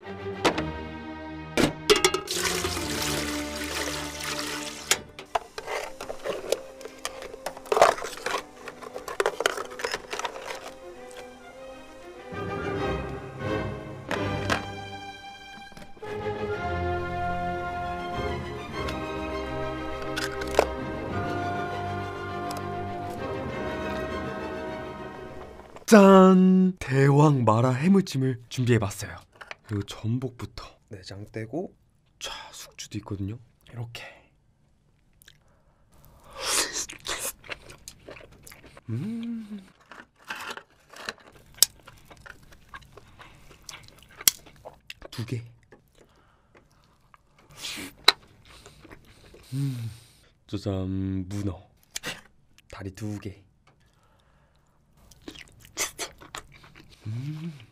짠! 대왕 마라 해무침을 준비해봤어요. 그리고 전복부터 내장 떼고, 자, 숙주도 있거든요. 이렇게. 두 개. 짜잔, 문어. 다리 두 개.